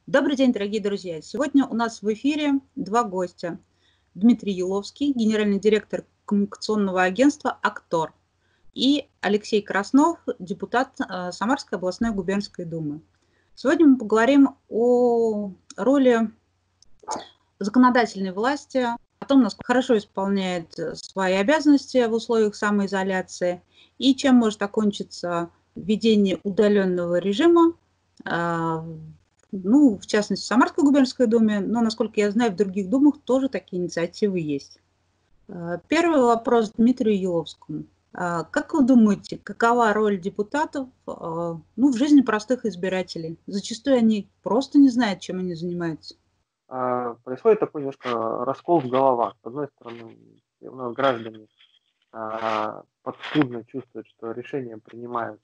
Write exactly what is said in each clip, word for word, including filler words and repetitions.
Добрый день, дорогие друзья! Сегодня у нас в эфире два гостя. Дмитрий Еловский, генеральный директор коммуникационного агентства «Актор», и Алексей Краснов, депутат э, Самарской областной губернской думы. Сегодня мы поговорим о роли законодательной власти, о том, насколько хорошо исполняет свои обязанности в условиях самоизоляции и чем может окончиться введение удаленного режима, э, ну, в частности, в Самарской губернской думе, но, насколько я знаю, в других думах тоже такие инициативы есть. Первый вопрос Дмитрию Еловскому. Как вы думаете, какова роль депутатов ну, в жизни простых избирателей? Зачастую они просто не знают, чем они занимаются. Происходит такой немножко раскол в головах. С одной стороны, ну, граждане подспудно чувствуют, что решения принимают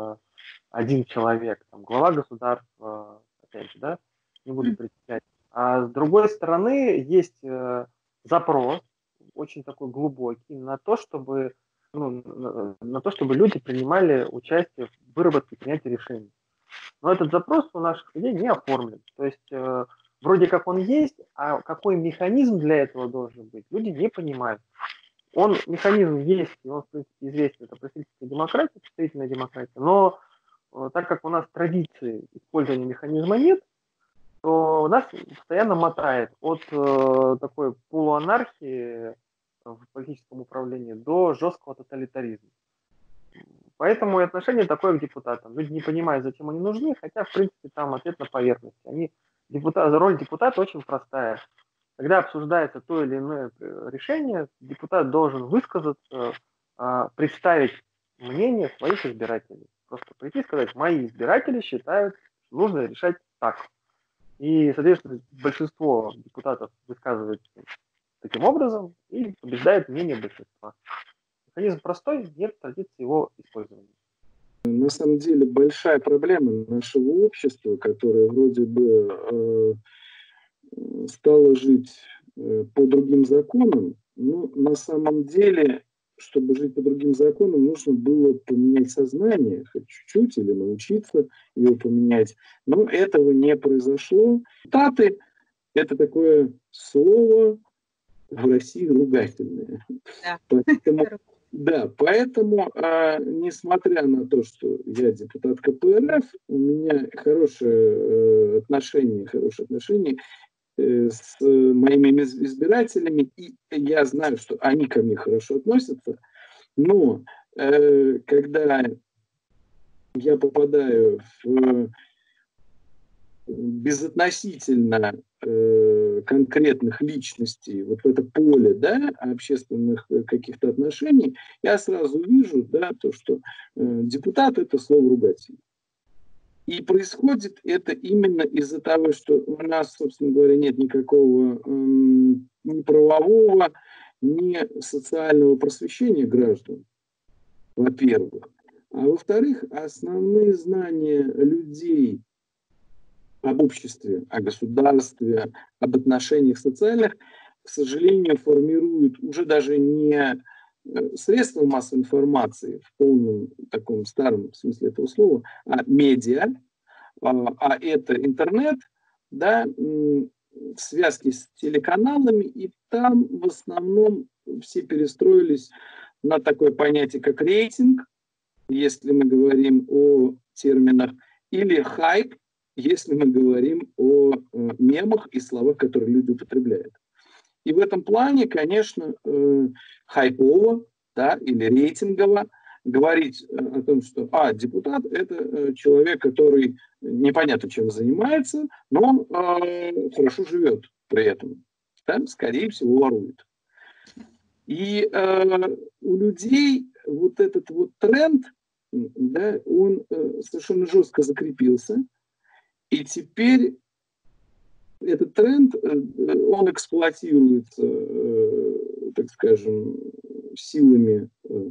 один человек, там, глава государства, опять же, да, не буду перечислять. А с другой стороны, есть э, запрос, очень такой глубокий, на то, чтобы, ну, на, на то, чтобы люди принимали участие в выработке и принятии решений. Но этот запрос у наших людей не оформлен. То есть, э, вроде как он есть, а какой механизм для этого должен быть, люди не понимают. Он, механизм есть, и он, в принципе, известен, это представительская демократия, представительная демократия, но так как у нас традиции использования механизма нет, то нас постоянно мотает от э, такой полуанархии в политическом управлении до жесткого тоталитаризма. Поэтому и отношение такое к депутатам. Люди не понимают, зачем они нужны, хотя, в принципе, там ответ на поверхности. Они, депутат, роль депутата очень простая. Когда обсуждается то или иное решение, депутат должен высказаться, э, представить мнение своих избирателей. Просто прийти и сказать, мои избиратели считают, что нужно решать так. И, соответственно, большинство депутатов высказывается таким образом и побеждает мнение большинства. Механизм простой, нет традиции его использования. На самом деле большая проблема нашего общества, которое вроде бы э, стало жить э, по другим законам, но на самом деле, чтобы жить по другим законам, нужно было поменять сознание, хоть чуть-чуть, или научиться его поменять. Но этого не произошло. Депутаты – это такое слово в России ругательное. Да. Поэтому, да, поэтому, а, несмотря на то, что я депутат ка пэ эр эф, у меня хорошие э, отношения, хорошие отношения с моими избирателями, и я знаю, что они ко мне хорошо относятся, но э, когда я попадаю в безотносительно э, конкретных личностей, вот в это поле, да, общественных каких-то отношений, я сразу вижу, да, то, что э, депутат – это слово ругательное. И происходит это именно из-за того, что у нас, собственно говоря, нет никакого э, ни правового, ни социального просвещения граждан, во-первых. А во-вторых, основные знания людей об обществе, о государстве, об отношениях социальных, к сожалению, формируют уже даже не средства массовой информации в полном таком старом смысле этого слова, а медиа, а это интернет, да, связки с телеканалами, и там в основном все перестроились на такое понятие, как рейтинг, если мы говорим о терминах, или хайп, если мы говорим о мемах и словах, которые люди употребляют. И в этом плане, конечно, э, хайпово, да, или рейтингово говорить о том, что а, депутат – это человек, который непонятно чем занимается, но он э, хорошо живет при этом, да, скорее всего, ворует. И э, у людей вот этот вот тренд, да, он э, совершенно жестко закрепился, и теперь этот тренд, он эксплуатируется, так скажем, силами,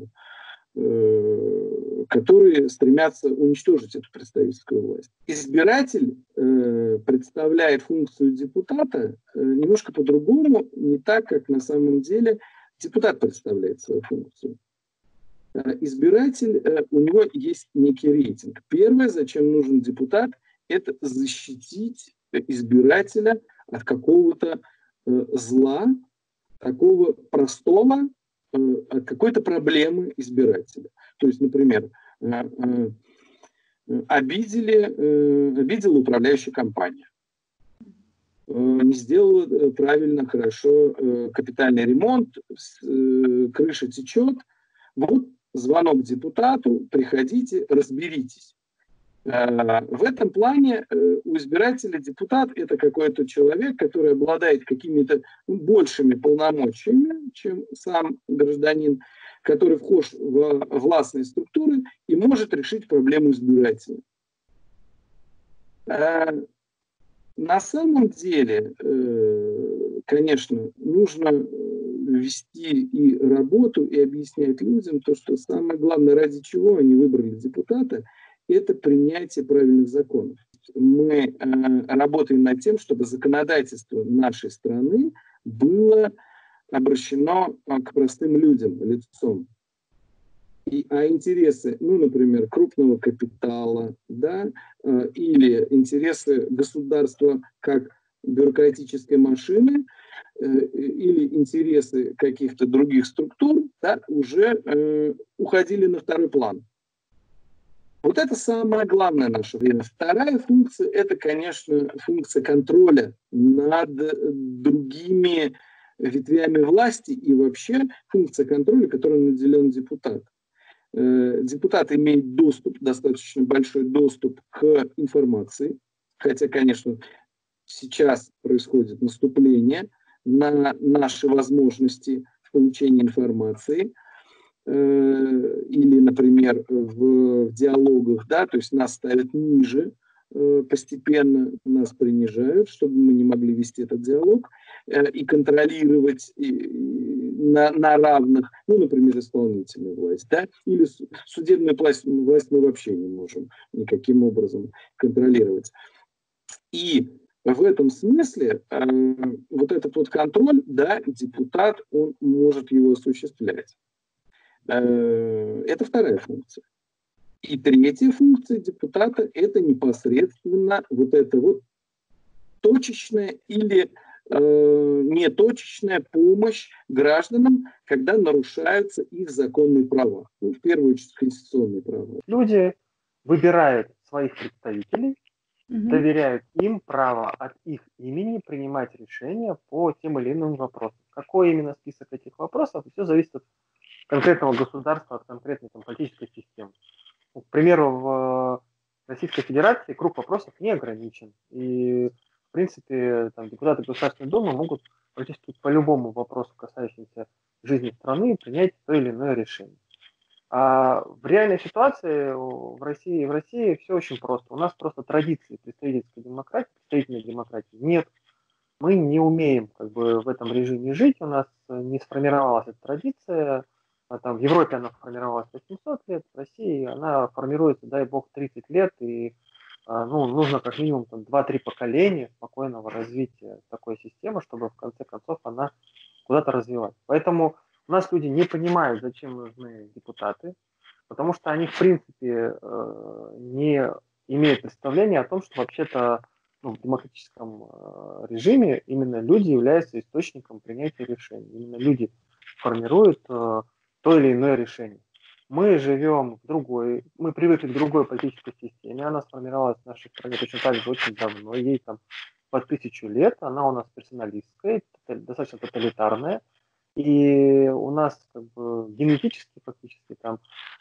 которые стремятся уничтожить эту представительскую власть. Избиратель представляет функцию депутата немножко по-другому, не так, как на самом деле депутат представляет свою функцию. Избиратель, у него есть некий рейтинг. Первое, зачем нужен депутат, это защитить избирателя от какого-то э, зла, такого простого, э, от какой-то проблемы избирателя. То есть, например, э, э, обидели, э, обидела управляющая компания, э, не сделала правильно, хорошо э, капитальный ремонт, э, крыша течет. Вот звонок депутату, приходите, разберитесь. В этом плане у избирателя депутат – это какой-то человек, который обладает какими-то большими полномочиями, чем сам гражданин, который вхож в властные структуры и может решить проблему избирателя. На самом деле, конечно, нужно вести и работу, и объяснять людям то, что самое главное, ради чего они выбрали депутата, это принятие правильных законов. Мы э, работаем над тем, чтобы законодательство нашей страны было обращено к простым людям лицом. И, а интересы, ну, например, крупного капитала, да, э, или интересы государства как бюрократической машины, э, или интересы каких-то других структур, да, уже э, уходили на второй план. Вот это самое главное наше время. Вторая функция – это, конечно, функция контроля над другими ветвями власти и вообще функция контроля, которой наделен депутат. Депутат имеет доступ, достаточно большой доступ к информации, хотя, конечно, сейчас происходит наступление на наши возможности в получении информации. Или, например, в, в диалогах, да, то есть нас ставят ниже, э, постепенно нас принижают, чтобы мы не могли вести этот диалог э, и контролировать и, и на, на равных, ну, например, исполнительную власть, да, или судебную власть, власть мы вообще не можем никаким образом контролировать. И в этом смысле э, вот этот вот контроль, да, депутат, он может его осуществлять. Это вторая функция. И третья функция депутата – это непосредственно вот эта вот точечная или э, неточечная помощь гражданам, когда нарушаются их законные права. Ну, в первую очередь, конституционные права. Люди выбирают своих представителей, Мгм. доверяют им право от их имени принимать решения по тем или иным вопросам. Какой именно список этих вопросов, все зависит от конкретного государства, от конкретной там, политической системы. К примеру, в Российской Федерации круг вопросов не ограничен. И, в принципе, там, депутаты Государственной Думы могут практически по любому вопросу, касающемуся жизни страны, принять то или иное решение. А в реальной ситуации в России, в России все очень просто. У нас просто традиции представительской демократии, представительной демократии нет. Мы не умеем как бы в этом режиме жить, у нас не сформировалась эта традиция. Там, в Европе она формировалась восемьсот лет, в России она формируется, дай бог, тридцать лет, и ну, нужно как минимум там, два-три поколения спокойного развития такой системы, чтобы в конце концов она куда-то развивалась. Поэтому у нас люди не понимают, зачем нужны депутаты, потому что они в принципе не имеют представления о том, что вообще-то ну, в демократическом режиме именно люди являются источником принятия решений. Именно люди формируют то или иное решение. Мы живем в другой, мы привыкли к другой политической системе, она сформировалась в нашей стране точно так же очень давно, ей там по тысячу лет, она у нас персоналистская, достаточно тоталитарная, и у нас как бы генетически фактически там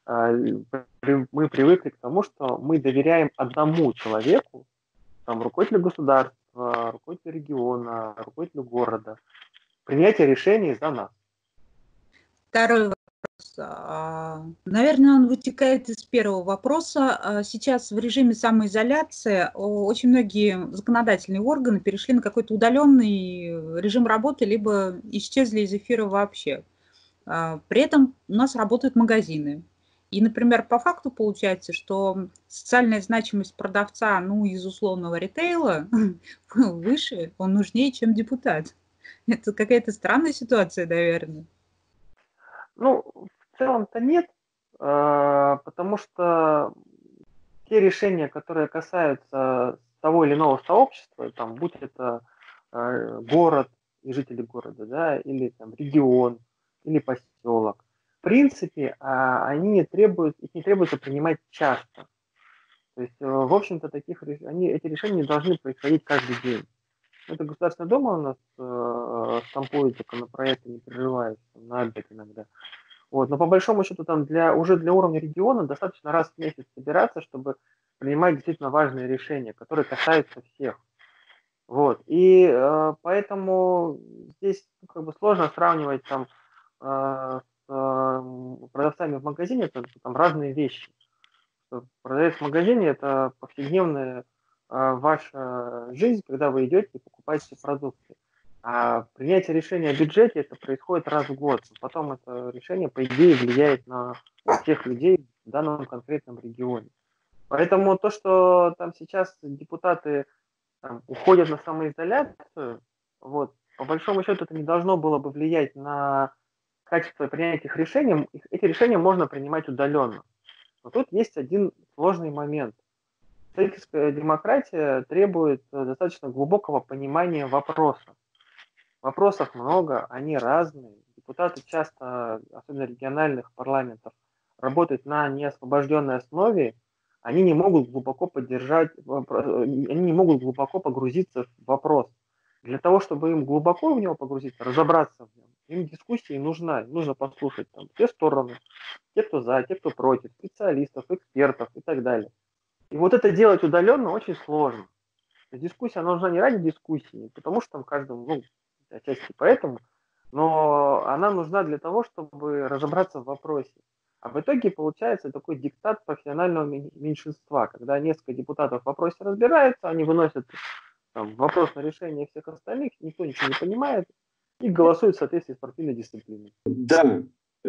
мы привыкли к тому, что мы доверяем одному человеку, там, руководителю государства, руководителю региона, руководителю города, принятие решений за нас. Второй вопрос. Наверное, он вытекает из первого вопроса. Сейчас в режиме самоизоляции очень многие законодательные органы перешли на какой-то удаленный режим работы, либо исчезли из эфира вообще. При этом у нас работают магазины. И, например, по факту получается, что социальная значимость продавца, ну, из условного ритейла выше, он нужнее, чем депутат. Это какая-то странная ситуация, наверное. Ну, в целом-то нет, потому что те решения, которые касаются того или иного сообщества, там, будь это э, город и жители города, да, или там регион, или поселок, в принципе, а, они не требуют, их не требуется принимать часто. То есть, э, в общем-то, таких, они, эти решения не должны происходить каждый день. Это Государственная Дума у нас э, штампует законопроекты, не прерываясь, на обед иногда. Вот. Но по большому счету там для, уже для уровня региона достаточно раз в месяц собираться, чтобы принимать действительно важные решения, которые касаются всех. Вот. И э, поэтому здесь ну, как бы сложно сравнивать там, э, с э, продавцами в магазине, это там разные вещи. Продавец в магазине – это повседневная э, ваша жизнь, когда вы идете и покупаете продукты. А принятие решения о бюджете это происходит раз в год. Потом это решение, по идее, влияет на всех людей в данном конкретном регионе. Поэтому то, что там сейчас депутаты там, уходят на самоизоляцию, вот, по большому счету это не должно было бы влиять на качество принятия этих решений. Эти решения можно принимать удаленно. Но тут есть один сложный момент. Представительская демократия требует достаточно глубокого понимания вопроса. Вопросов много, они разные. Депутаты часто, особенно региональных парламентов, работают на неосвобожденной основе. Они не могут глубоко поддержать, они не могут глубоко погрузиться в вопрос. Для того, чтобы им глубоко в него погрузиться, разобраться в нем, им дискуссия нужна. Им нужно послушать там все стороны, те, кто за, те, кто против, специалистов, экспертов и так далее. И вот это делать удаленно очень сложно. Дискуссия нужна не ради дискуссии, потому что там каждому, ну, отчасти поэтому, но она нужна для того, чтобы разобраться в вопросе. А в итоге получается такой диктат профессионального меньшинства, когда несколько депутатов в вопросе разбираются, они выносят там, вопрос на решение всех остальных, никто ничего не понимает, и голосуют в соответствии с партийной дисциплиной. Да,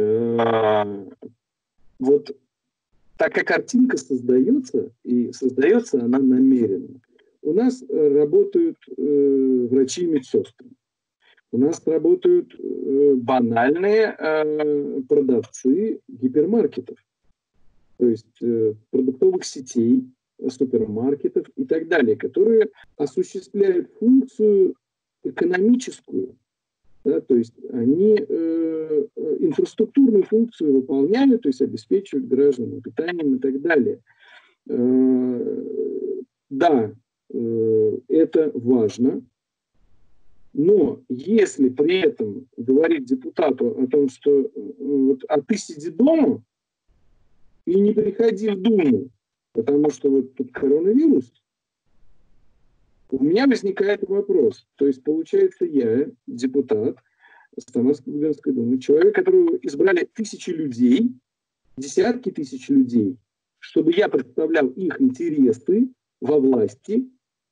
вот такая картинка создается, и создается она намеренно. У нас работают э, врачи и медсестры. У нас работают э, банальные э, продавцы гипермаркетов, то есть э, продуктовых сетей, супермаркетов и так далее, которые осуществляют функцию экономическую. Да, то есть они э, инфраструктурную функцию выполняют, то есть обеспечивают граждан питанием и так далее. Э, да, э, это важно, но если при этом говорить депутату о том, что э, вот, а ты сиди дома и не приходи в Думу, потому что вот тут коронавирус, у меня возникает вопрос. То есть, получается, я, депутат Самарской губернской думы, человек, которого избрали тысячи людей, десятки тысяч людей, чтобы я представлял их интересы во власти,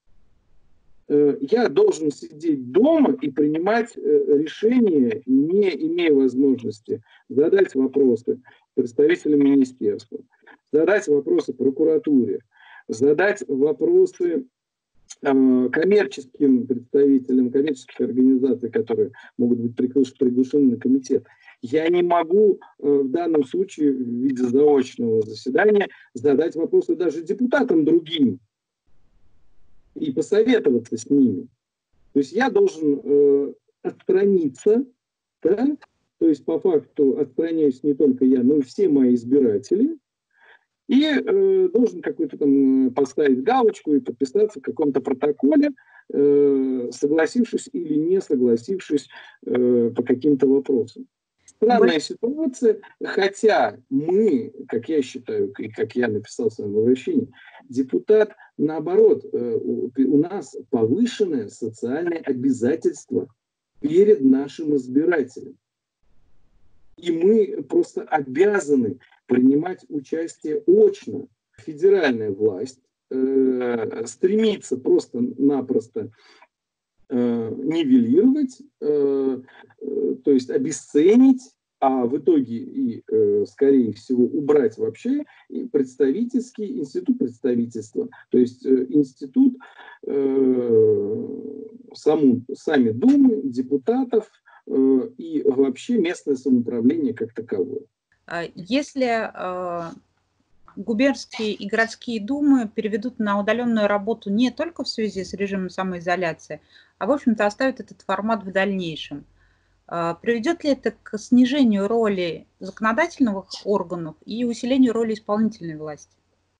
я должен сидеть дома и принимать решения, не имея возможности задать вопросы представителям министерства, задать вопросы прокуратуре, задать вопросы коммерческим представителям коммерческих организаций, которые могут быть приглашены на комитет. Я не могу в данном случае в виде заочного заседания задать вопросы даже депутатам другим и посоветоваться с ними. То есть я должен э, отстраниться, да? То есть по факту отстраняюсь не только я, но и все мои избиратели, и э, должен какой-то там поставить галочку и подписаться в каком-то протоколе, э, согласившись или не согласившись э, по каким-то вопросам. Странная ситуация, хотя мы, как я считаю, и как я написал в своем обращении, депутат, наоборот, э, у, у нас повышенное социальное обязательство перед нашим избирателем. И мы просто обязаны принимать участие очно. Федеральная власть э, стремится просто-напросто э, нивелировать, э, э, то есть обесценить, а в итоге и, э, скорее всего, убрать вообще и представительский институт представительства, то есть э, институт э, саму, сами думы, депутатов, и вообще местное самоуправление как таковое. Если губернские и городские думы переведут на удаленную работу не только в связи с режимом самоизоляции, а, в общем-то, оставят этот формат в дальнейшем. Приведет ли это к снижению роли законодательных органов и усилению роли исполнительной власти?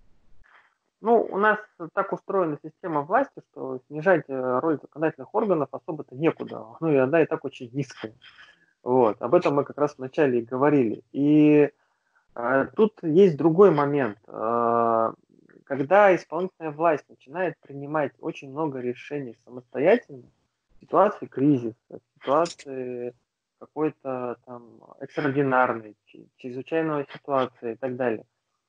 Ну, у нас так устроена система власти, что снижать роль законодательных органов особо-то некуда. Ну, и она и так очень низкая. Вот. Об этом мы как раз вначале и говорили. И э, тут есть другой момент. Э, когда исполнительная власть начинает принимать очень много решений самостоятельно, в ситуации кризиса, в ситуации какой-то там экстраординарной, чрезвычайной ситуации и так далее,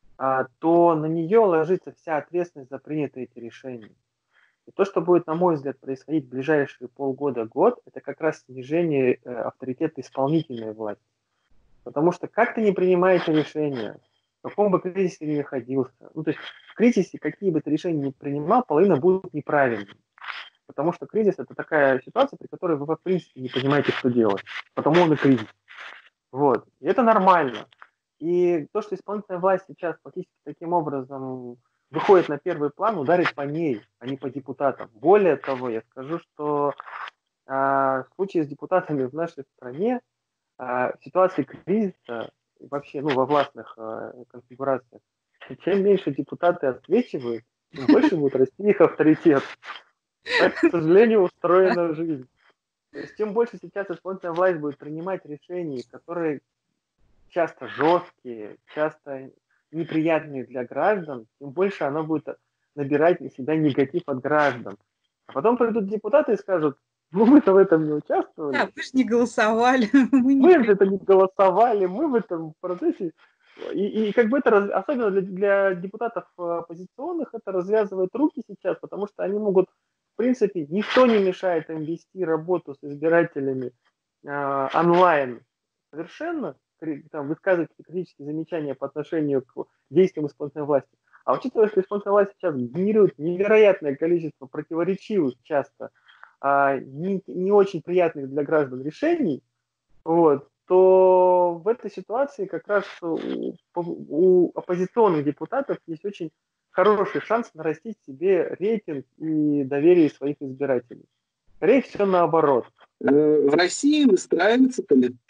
то на нее ложится вся ответственность за принятые эти решения. И то, что будет, на мой взгляд, происходить в ближайшие полгода-год, это как раз снижение авторитета исполнительной власти. Потому что как ты не принимаете решения, в каком бы кризисе ты ни находился, ну, то есть в кризисе какие бы ты решения ни принимал, половина будут неправильными. Потому что кризис – это такая ситуация, при которой вы, в принципе, не понимаете, что делать. Потому он и кризис. Вот. И это нормально. И то, что исполнительная власть сейчас фактически таким образом выходит на первый план, ударит по ней, а не по депутатам. Более того, я скажу, что э, в случае с депутатами в нашей стране э, в ситуации кризиса, вообще ну, во властных э, конфигурациях, чем меньше депутаты отсвечивают, тем больше будет расти их авторитет. Так, к сожалению, устроена жизнь. То есть, тем больше сейчас исполнительная власть будет принимать решения, которые часто жесткие, часто неприятные для граждан, тем больше она будет набирать на себя негатив от граждан. А потом придут депутаты и скажут, ну мы-то в этом не участвовали. Да, вы же не голосовали. Мы, мы не... это не голосовали, мы в этом процессе. И, и как бы это, особенно для, для депутатов оппозиционных, это развязывает руки сейчас, потому что они могут, в принципе, никто не мешает им вести работу с избирателями э, онлайн совершенно, там, высказывать критические замечания по отношению к действиям исполнительной власти. А учитывая, что исполнительная власть сейчас генерирует невероятное количество противоречивых, часто а, не, не очень приятных для граждан решений, вот, то в этой ситуации как раз у, у оппозиционных депутатов есть очень хороший шанс нарастить себе рейтинг и доверие своих избирателей. Скорее всего, наоборот. В России выстраивается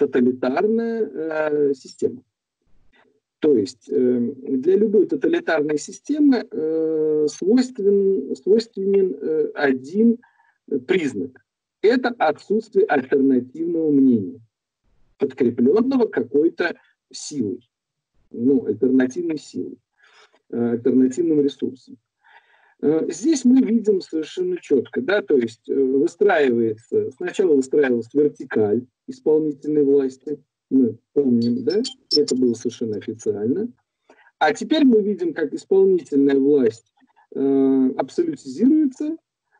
тоталитарная система. То есть для любой тоталитарной системы свойственен, свойственен один признак. Это отсутствие альтернативного мнения, подкрепленного какой-то силой, ну, альтернативной силой, альтернативным ресурсом. Здесь мы видим совершенно четко, да, то есть выстраивается, сначала выстраивалась вертикаль исполнительной власти, мы помним, да, это было совершенно официально, а теперь мы видим, как исполнительная власть э, абсолютизируется,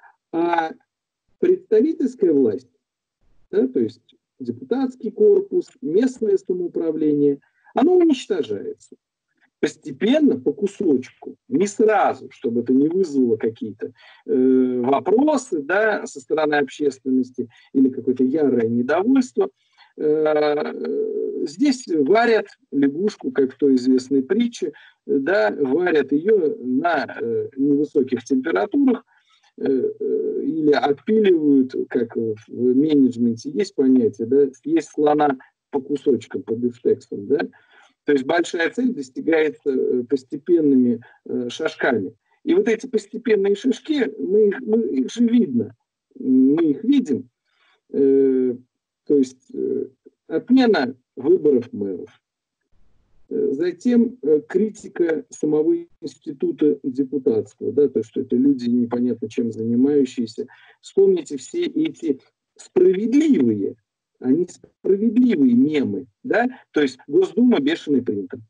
а представительская власть, да, то есть депутатский корпус, местное самоуправление, оно уничтожается. Постепенно, по кусочку, не сразу, чтобы это не вызвало какие-то э, вопросы, да, со стороны общественности или какое-то ярое недовольство. Э, здесь варят лягушку, как в той известной притче, да, варят ее на э, невысоких температурах э, э, или отпиливают, как в менеджменте есть понятие, да, есть слона по кусочкам, по бифштексам, да. То есть большая цель достигается постепенными э, шажками. И вот эти постепенные шажки, мы, мы, их же видно, мы их видим. Э, то есть э, отмена выборов мэров. Э, затем э, критика самого института депутатства, да, то, что это люди непонятно чем занимающиеся. Вспомните все эти справедливые, они справедливые мемы, да, то есть Госдума бешеный принтер.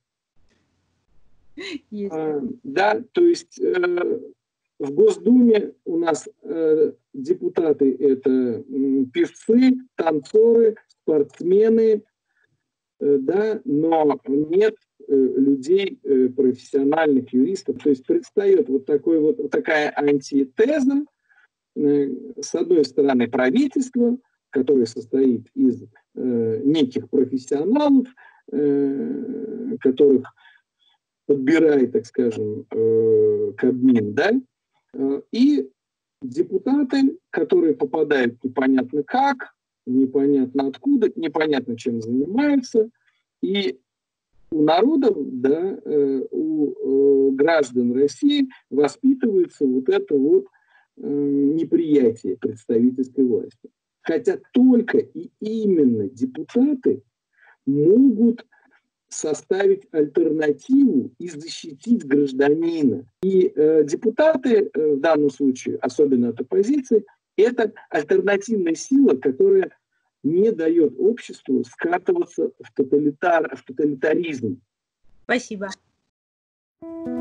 А, да, то есть э, в Госдуме у нас э, депутаты это э, певцы, танцоры, спортсмены, э, да, но нет э, людей э, профессиональных юристов. То есть предстает вот такой вот, вот такая антитеза, э, с одной стороны правительство, который состоит из э, неких профессионалов, э, которых подбирай, так скажем, э, Кабмин, да, э, и депутаты, которые попадают непонятно как, непонятно откуда, непонятно чем занимаются, и у народа, да, э, у э, граждан России воспитывается вот это вот э, неприятие представительской власти. Хотя только и именно депутаты могут составить альтернативу и защитить гражданина. И э, депутаты, э, в данном случае, особенно от оппозиции, это альтернативная сила, которая не дает обществу скатываться в, тоталитар, в тоталитаризм. Спасибо.